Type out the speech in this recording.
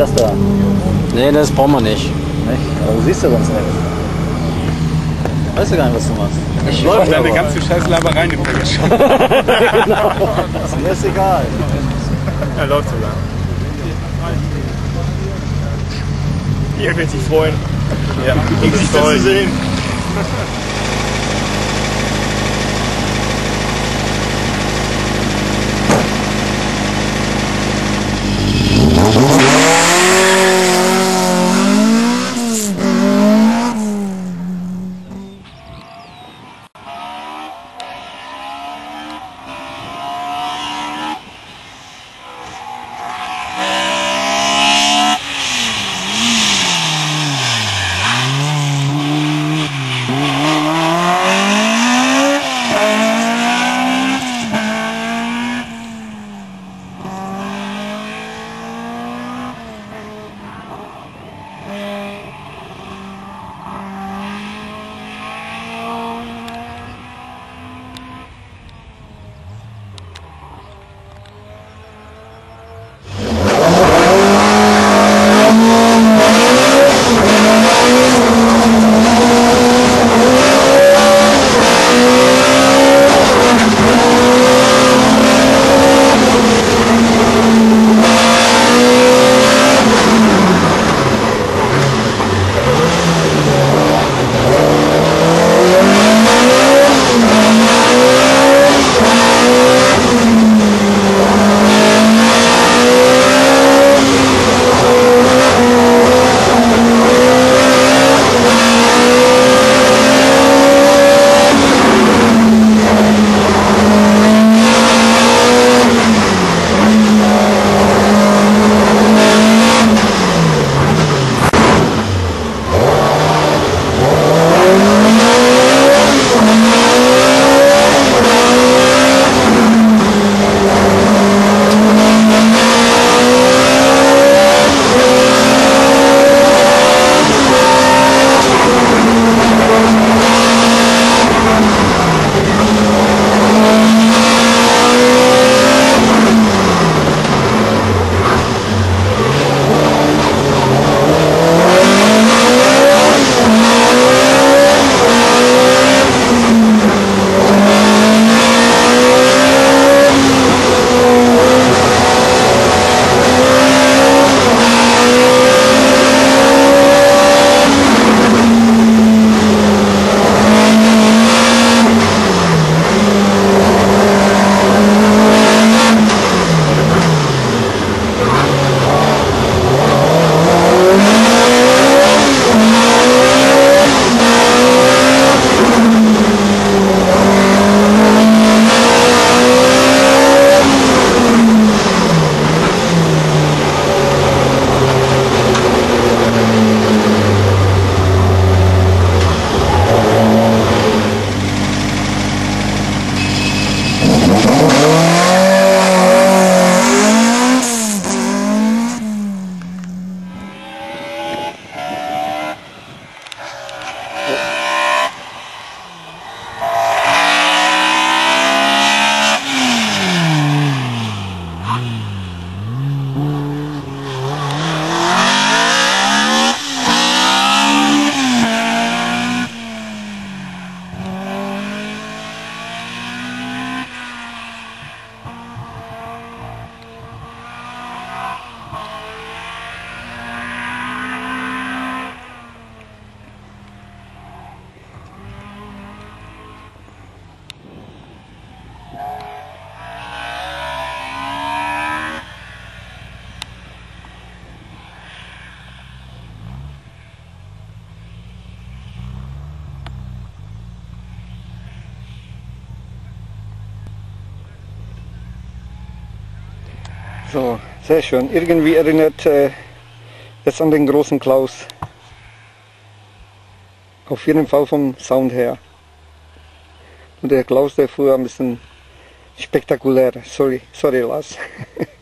Das da. Nee, das brauchen wir nicht. Nicht? Aber du siehst ja sonst nicht. Weißt du gar nicht, was du machst. Ich läuft deine ganze scheiß Laberei in den schon. Genau. Mir ist egal. Er läuft sogar. Hier wird sich freuen. Ja, dich zu sehen. So, sehr schön. Irgendwie erinnert es an den großen Klaus. Auf jeden Fall vom Sound her. Und der Klaus, der fuhr ein bisschen spektakulär. Sorry Lars.